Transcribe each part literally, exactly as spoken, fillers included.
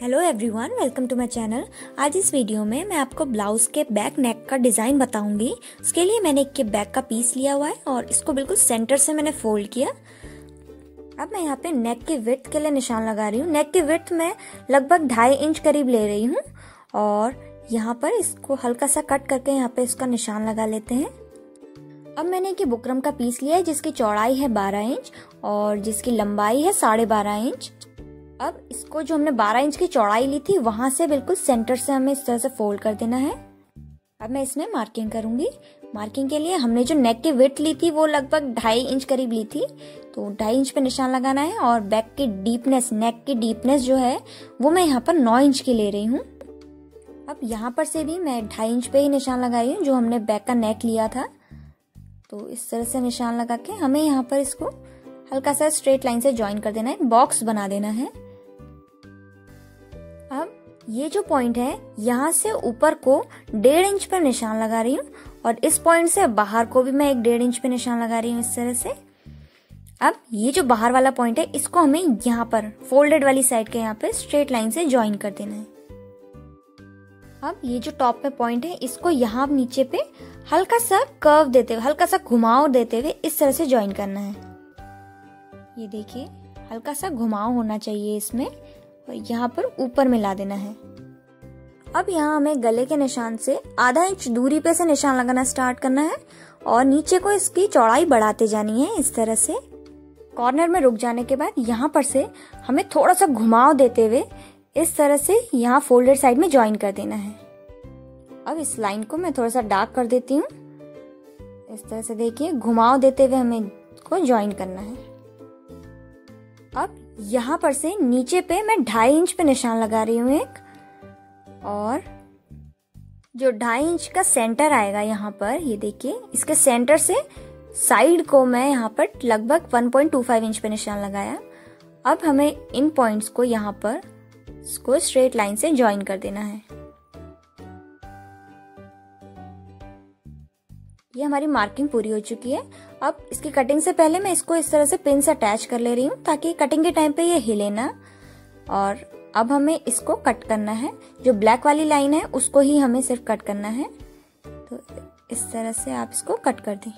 Hello everyone, welcome to my channel. आज इस video में मैं आपको ब्लाउज के बैक नेक का डिज़ाइन बताऊंगी। उसके लिए मैंने एक के बैक का पीस लिया हुआ है और इसको बिल्कुल सेंटर से मैंने फोल्ड किया। अब मैं यहाँ पे नेक की विड्थ के लिए निशान लगा रही हूँ। नेक की विड्थ मैं लगभग ढाई इंच करीब ले रही हूँ और यहाँ पर इसको हल्का सा कट करके यहाँ पे इसका निशान लगा लेते हैं। अब मैंने एक बुकरम का पीस लिया है जिसकी चौड़ाई है बारह इंच और जिसकी लंबाई है साढ़े बारह इंच। अब इसको जो हमने बारह इंच की चौड़ाई ली थी वहां से बिल्कुल सेंटर से हमें इस तरह से फोल्ड कर देना है। अब मैं इसमें मार्किंग करूंगी। मार्किंग के लिए हमने जो नेक की विड्थ ली थी वो लगभग ढाई इंच करीब ली थी, तो ढाई इंच पे निशान लगाना है। और बैक की डीपनेस, नेक की डीपनेस जो है वो मैं यहाँ पर नौ इंच की ले रही हूँ। अब यहाँ पर से भी मैं ढाई इंच पे ही निशान लगाई हूँ जो हमने बैक का नेक लिया था। तो इस तरह से निशान लगा के हमें यहाँ पर इसको हल्का सा स्ट्रेट लाइन से ज्वाइन कर देना है, बॉक्स बना देना है। अब ये जो पॉइंट है यहाँ से ऊपर को डेढ़ इंच पर निशान लगा रही हूँ और इस पॉइंट से बाहर को भी मैं एक डेढ़ इंच पे निशान लगा रही हूँ इस तरह से। अब ये जो बाहर वाला पॉइंट है इसको हमें यहाँ पर फोल्डेड वाली साइड के यहाँ पे स्ट्रेट लाइन से ज्वाइन कर देना है। अब ये जो टॉप पे पॉइंट है इसको यहाँ नीचे पे हल्का सा कर्व देते हुए, हल्का सा घुमाव देते हुए इस तरह से ज्वाइन करना है। ये देखिए, हल्का सा घुमाव होना चाहिए इसमें और यहाँ पर ऊपर मिला देना है। अब यहाँ हमें गले के निशान से आधा इंच दूरी पे से निशान लगाना स्टार्ट करना है और नीचे को इसकी चौड़ाई बढ़ाते जानी है इस तरह से। कॉर्नर में रुक जाने के बाद यहाँ पर से हमें थोड़ा सा घुमाव देते हुए इस तरह से यहाँ फोल्डेड साइड में ज्वाइन कर देना है। अब इस लाइन को मैं थोड़ा सा डार्क कर देती हूँ। इस तरह से देखिए, घुमाव देते हुए हमें को ज्वाइन करना है। अब यहाँ पर से नीचे पे मैं ढाई इंच पे निशान लगा रही हूँ एक, और जो ढाई इंच का सेंटर आएगा यहाँ पर, ये देखिए, इसके सेंटर से साइड को मैं यहाँ पर लगभग one point two five inch पे निशान लगाया। अब हमें इन पॉइंट्स को यहाँ पर इसको स्ट्रेट लाइन से ज्वाइन कर देना है। ये हमारी मार्किंग पूरी हो चुकी है। अब इसकी कटिंग से पहले मैं इसको इस तरह से पिन से अटैच कर ले रही हूँ ताकि कटिंग के टाइम पे ये हिले ना। और अब हमें इसको कट करना है। जो ब्लैक वाली लाइन है उसको ही हमें सिर्फ कट करना है। तो इस तरह से आप इसको कट कर दें।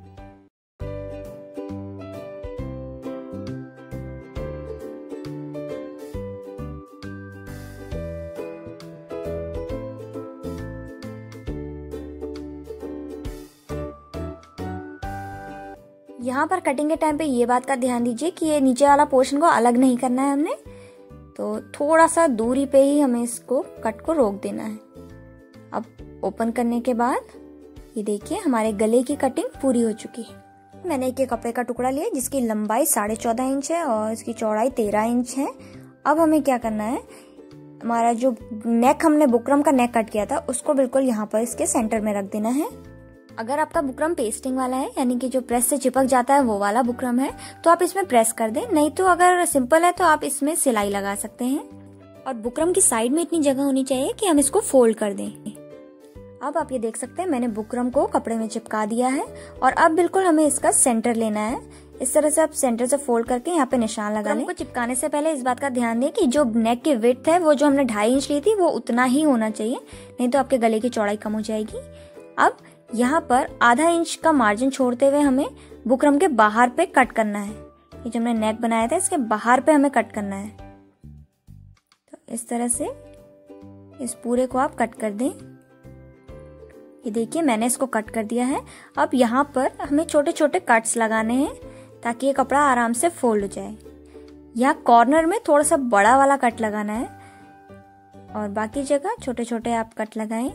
यहाँ पर कटिंग के टाइम पे ये बात का ध्यान दीजिए कि ये नीचे वाला पोर्शन को अलग नहीं करना है हमने, तो थोड़ा सा दूरी पे ही हमें इसको कट को रोक देना है। अब ओपन करने के बाद ये देखिए, हमारे गले की कटिंग पूरी हो चुकी है। मैंने एक कपड़े का टुकड़ा लिया जिसकी लंबाई साढ़े चौदह इंच है और इसकी चौड़ाई तेरह इंच है। अब हमें क्या करना है, हमारा जो नेक हमने बुकरम का नेक कट किया था उसको बिल्कुल यहाँ पर इसके सेंटर में रख देना है। अगर आपका बुकरम पेस्टिंग वाला है, यानी कि जो प्रेस से चिपक जाता है वो वाला बुकरम है, तो आप इसमें प्रेस कर दें। नहीं तो अगर सिंपल है तो आप इसमें सिलाई लगा सकते हैं। और बुकरम की साइड में इतनी जगह होनी चाहिए कि हम इसको फोल्ड कर दें। अब आप ये देख सकते हैं मैंने बुकरम को कपड़े में चिपका दिया है और अब बिल्कुल हमें इसका सेंटर लेना है। इस तरह से आप सेंटर से फोल्ड करके यहाँ पे निशान लगा लें। चिपकाने से पहले इस बात का ध्यान दें कि जो नेक की विड्थ है वो जो हमने ढाई इंच ली थी वो उतना ही होना चाहिए, नहीं तो आपके गले की चौड़ाई कम हो जाएगी। अब यहाँ पर आधा इंच का मार्जिन छोड़ते हुए हमें बुकरम के बाहर पे कट करना है। ये जो हमने नेक बनाया था इसके बाहर पे हमें कट करना है। तो इस तरह से इस पूरे को आप कट कर दें। ये देखिए, मैंने इसको कट कर दिया है। अब यहाँ पर हमें छोटे छोटे कट्स लगाने हैं ताकि ये कपड़ा आराम से फोल्ड हो जाए। यहाँ कॉर्नर में थोड़ा सा बड़ा वाला कट लगाना है और बाकी जगह छोटे छोटे आप कट लगाएं।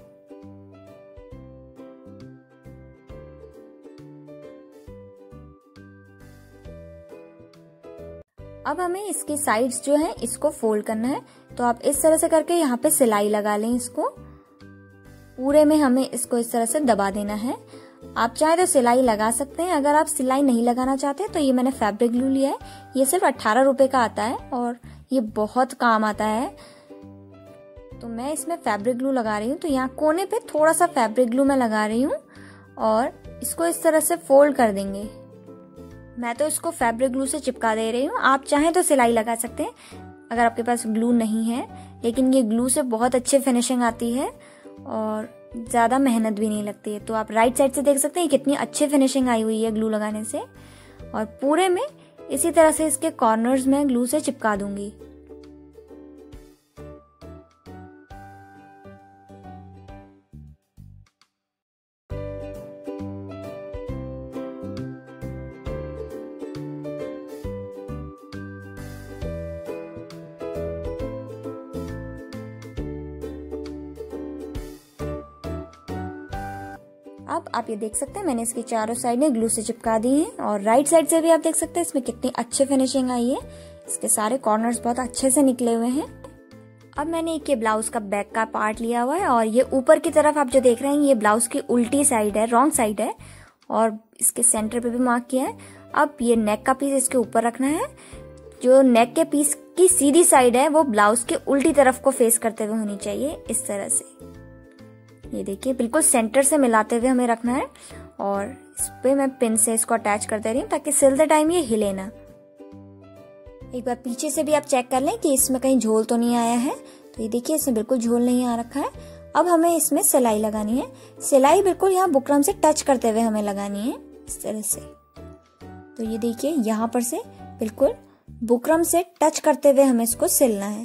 अब हमें इसकी साइड्स जो है इसको फोल्ड करना है, तो आप इस तरह से करके यहाँ पे सिलाई लगा लें। इसको पूरे में हमें इसको इस तरह से दबा देना है। आप चाहे तो सिलाई लगा सकते हैं। अगर आप सिलाई नहीं लगाना चाहते तो ये मैंने फैब्रिक ग्लू लिया है। ये सिर्फ अट्ठारह रुपए का आता है और ये बहुत काम आता है। तो मैं इसमें फैब्रिक ग्लू लगा रही हूँ। तो यहाँ कोने पे थोड़ा सा फैब्रिक ग्लू मैं लगा रही हूँ और इसको इस तरह से फोल्ड कर देंगे। मैं तो इसको फैब्रिक ग्लू से चिपका दे रही हूँ, आप चाहें तो सिलाई लगा सकते हैं। अगर आपके पास ग्लू नहीं है, लेकिन ये ग्लू से बहुत अच्छी फिनिशिंग आती है और ज़्यादा मेहनत भी नहीं लगती है। तो आप राइट साइड से देख सकते हैं कितनी अच्छी फिनिशिंग आई हुई है ग्लू लगाने से। और पूरे में इसी तरह से इसके कॉर्नर्स में ग्लू से चिपका दूंगी। अब आप ये देख सकते हैं मैंने इसकी चारों साइडें ग्लू से चिपका दी हैं और राइट साइड से भी आप देख सकते हैं इसमें कितनी अच्छी फिनिशिंग आई है। इसके सारे कॉर्नर्स बहुत अच्छे से निकले हुए हैं। अब मैंने एक ये ब्लाउज का बैक का पार्ट लिया हुआ है और ये ऊपर की तरफ आप जो देख रहे हैं ये ब्लाउज की उल्टी साइड है, रॉन्ग साइड है और इसके सेंटर पे भी मार्क किया है। अब ये नेक का पीस इसके ऊपर रखना है। जो नेक के पीस की सीधी साइड है वो ब्लाउज के उल्टी तरफ को फेस करते हुए होनी चाहिए, इस तरह से। ये देखिए बिल्कुल सेंटर से मिलाते हुए हमें रखना है और इस पे मैं पिन से इसको अटैच कर दे रही हूँ ताकि सिलते टाइम ये हिले ना। एक बार पीछे से भी आप चेक कर लें कि इसमें कहीं झोल तो नहीं आया है। तो ये देखिए इसमें बिल्कुल झोल नहीं आ रखा है। अब हमें इसमें सिलाई लगानी है। सिलाई बिल्कुल यहाँ बुकरम से टच करते हुए हमें लगानी है, इस तरह से। तो ये देखिए यहाँ पर से बिल्कुल बुकरम से टच करते हुए हमें इसको सिलना है।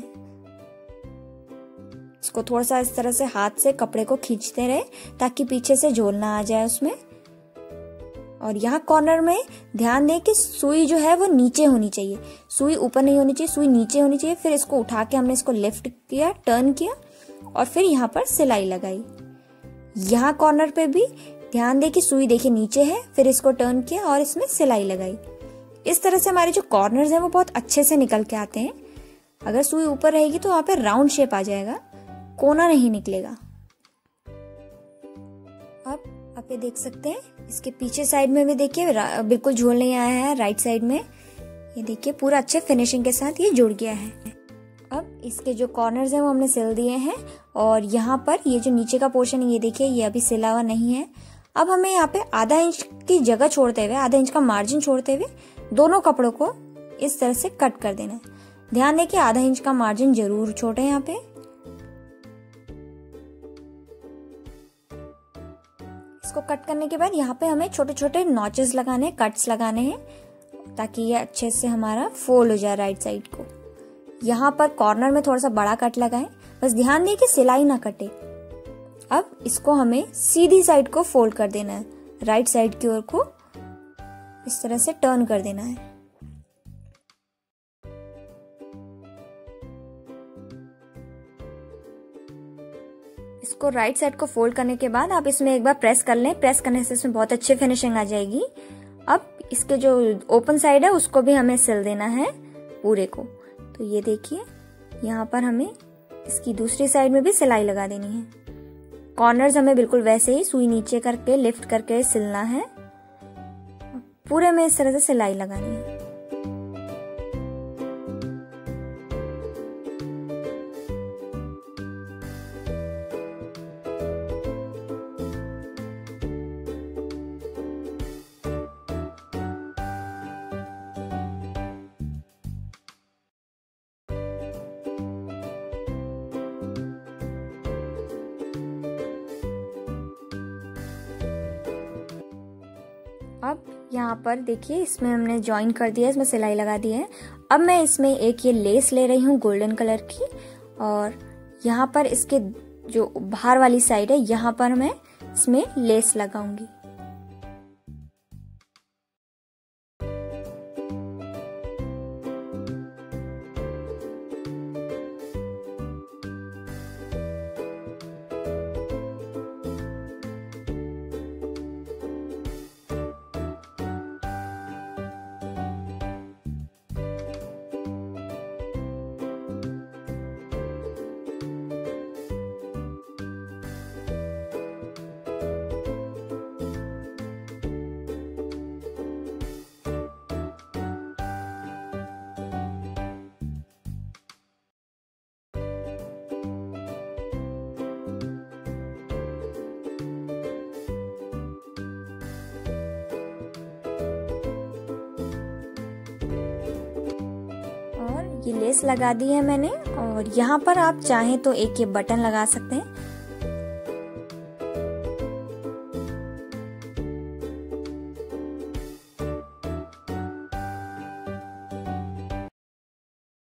इसको थोड़ा सा इस तरह से हाथ से कपड़े को खींचते रहे ताकि पीछे से झोल ना आ जाए उसमें। और यहाँ कॉर्नर में ध्यान दें कि सुई जो है वो नीचे होनी चाहिए, सुई ऊपर नहीं होनी चाहिए, सुई नीचे होनी चाहिए। फिर इसको उठा के हमने इसको लिफ्ट किया, टर्न किया और फिर यहाँ पर सिलाई लगाई। यहाँ कॉर्नर पे भी ध्यान दें कि सुई देखिए नीचे है, फिर इसको टर्न किया और इसमें सिलाई लगाई। इस तरह से हमारे जो कॉर्नर्स हैं वो बहुत अच्छे से निकल के आते हैं। अगर सुई ऊपर रहेगी तो वहां पे राउंड शेप आ जाएगा, कोना नहीं निकलेगा। अब आप ये देख सकते हैं इसके पीछे साइड में भी देखिए बिल्कुल झोल नहीं आया है। राइट साइड में ये देखिए पूरा अच्छे फिनिशिंग के साथ ये जुड़ गया है। अब इसके जो कॉर्नर्स हैं वो हमने सिल दिए हैं और यहाँ पर ये जो नीचे का पोर्शन है ये देखिए ये अभी सिला हुआ नहीं है। अब हमें यहाँ पे आधा इंच की जगह छोड़ते हुए, आधा इंच का मार्जिन छोड़ते हुए दोनों कपड़ों को इस तरह से कट कर देना है। ध्यान दें कि आधा इंच का मार्जिन जरूर छोड़े यहाँ पे। इसको कट करने के बाद यहाँ पे हमें छोटे छोटे नॉचेस लगाने हैं, कट्स लगाने हैं ताकि ये अच्छे से हमारा फोल्ड हो जाए राइट साइड को। यहाँ पर कॉर्नर में थोड़ा सा बड़ा कट लगाएं, बस ध्यान दें कि सिलाई ना कटे। अब इसको हमें सीधी साइड को फोल्ड कर देना है, राइट साइड की ओर को इस तरह से टर्न कर देना है। इसको राइट साइड को फोल्ड करने के बाद आप इसमें एक बार प्रेस कर लें। प्रेस करने से इसमें बहुत अच्छी फिनिशिंग आ जाएगी। अब इसके जो ओपन साइड है उसको भी हमें सिल देना है पूरे को। तो ये देखिए यहाँ पर हमें इसकी दूसरी साइड में भी सिलाई लगा देनी है। कॉर्नर्स हमें बिल्कुल वैसे ही सुई नीचे करके लिफ्ट करके सिलना है। पूरे में इस तरह से सिलाई लगानी है। अब यहाँ पर देखिए इसमें हमने ज्वाइन कर दिया, इसमें सिलाई लगा दी है। अब मैं इसमें एक ये लेस ले रही हूँ गोल्डन कलर की और यहाँ पर इसके जो बाहर वाली साइड है यहाँ पर मैं इसमें लेस लगाऊंगी। की लेस लगा दी है मैंने। और यहाँ पर आप चाहें तो एक ये बटन लगा सकते हैं,